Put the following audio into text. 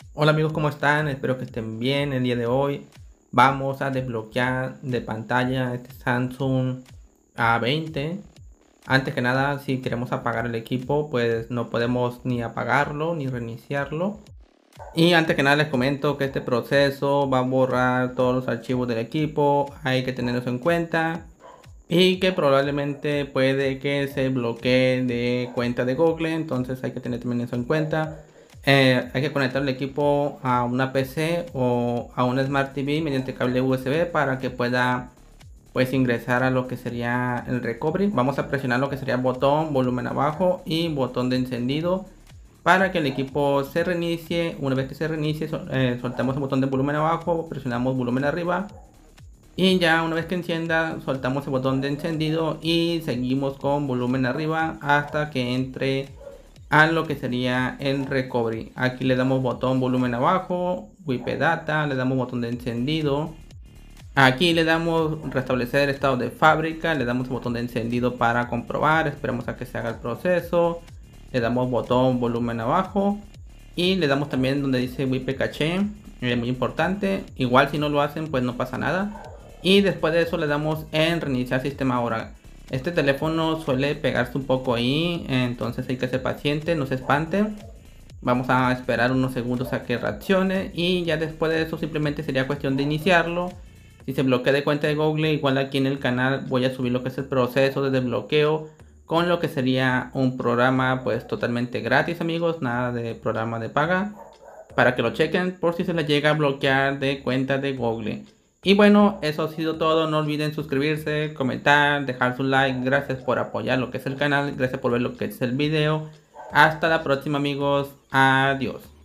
Hola amigos, ¿cómo están? Espero que estén bien. El día de hoy vamos a desbloquear de pantalla este Samsung A20. Antes que nada, si queremos apagar el equipo, pues no podemos ni apagarlo ni reiniciarlo. Y antes que nada les comento que este proceso va a borrar todos los archivos del equipo. Hay que tenerlos en cuenta. Y que probablemente puede que se bloquee de cuenta de Google, entonces hay que tener también eso en cuenta. Hay que conectar el equipo a una PC o a una Smart TV mediante cable USB para que pueda pues ingresar a lo que sería el recovery. Vamos a presionar lo que sería botón volumen abajo y botón de encendido para que el equipo se reinicie. Una vez que se reinicie, soltamos el botón de volumen abajo, presionamos volumen arriba y ya una vez que encienda, soltamos el botón de encendido y seguimos con volumen arriba hasta que entre a lo que sería el recovery. Aquí le damos botón volumen abajo, WIP data, le damos botón de encendido. Aquí le damos restablecer estado de fábrica, le damos el botón de encendido para comprobar, esperamos a que se haga el proceso. Le damos botón volumen abajo y le damos también donde dice WIP caché, muy importante. Igual si no lo hacen pues no pasa nada. Y después de eso le damos en reiniciar sistema ahora. Este teléfono suele pegarse un poco ahí, entonces hay que ser paciente, no se espanten. Vamos a esperar unos segundos a que reaccione y ya después de eso simplemente sería cuestión de iniciarlo. Si se bloquea de cuenta de Google, igual aquí en el canal voy a subir lo que es el proceso de desbloqueo con lo que sería un programa pues totalmente gratis, amigos, nada de programa de paga, para que lo chequen por si se les llega a bloquear de cuenta de Google. Y bueno, eso ha sido todo. No olviden suscribirse, comentar, dejar su like. Gracias por apoyar lo que es el canal, gracias por ver lo que es el video. Hasta la próxima, amigos. Adiós.